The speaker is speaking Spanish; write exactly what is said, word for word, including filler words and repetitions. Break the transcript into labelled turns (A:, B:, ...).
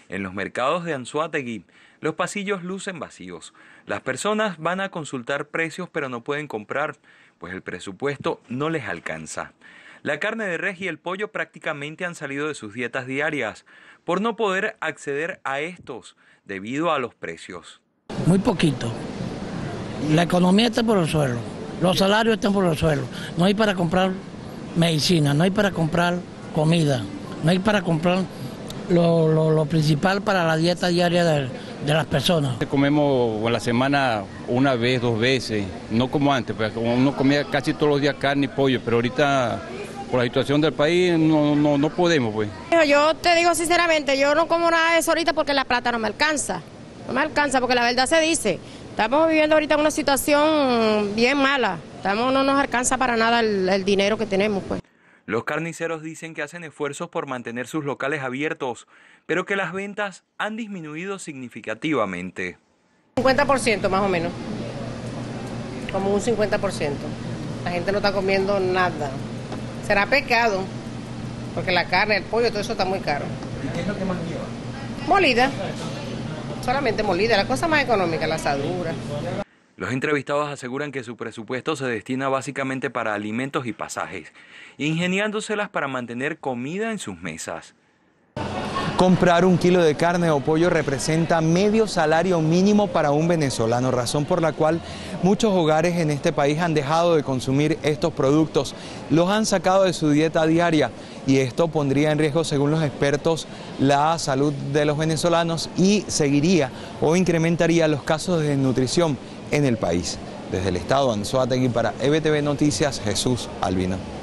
A: En los mercados de Anzoátegui, los pasillos lucen vacíos. Las personas van a consultar precios pero no pueden comprar, pues el presupuesto no les alcanza. La carne de res y el pollo prácticamente han salido de sus dietas diarias por no poder acceder a estos debido a los precios.
B: Muy poquito. La economía está por el suelo, los salarios están por el suelo. No hay para comprar medicina, no hay para comprar comida, no hay para comprar lo, lo, lo principal para la dieta diaria de, de las personas.
C: Comemos a la semana una vez, dos veces, no como antes, pues uno comía casi todos los días carne y pollo, pero ahorita por la situación del país no, no, no podemos, pues.
D: Yo te digo sinceramente, yo no como nada de eso ahorita porque la plata no me alcanza, no me alcanza porque la verdad se dice, estamos viviendo ahorita una situación bien mala, estamos, no nos alcanza para nada el, el dinero que tenemos, pues.
A: Los carniceros dicen que hacen esfuerzos por mantener sus locales abiertos, pero que las ventas han disminuido significativamente.
E: cincuenta por ciento más o menos, como un cincuenta por ciento. La gente no está comiendo nada. Será pecado, porque la carne, el pollo, todo eso está muy caro.
A: ¿Y qué es lo que más lleva?
E: Molida, solamente molida, la cosa más económica, la asadura.
A: Los entrevistados aseguran que su presupuesto se destina básicamente para alimentos y pasajes, ingeniándoselas para mantener comida en sus mesas.
F: Comprar un kilo de carne o pollo representa medio salario mínimo para un venezolano, razón por la cual muchos hogares en este país han dejado de consumir estos productos, los han sacado de su dieta diaria y esto pondría en riesgo, según los expertos, la salud de los venezolanos y seguiría o incrementaría los casos de desnutrición en el país. Desde el estado de Anzoátegui para E B T V Noticias, Jesús Albino.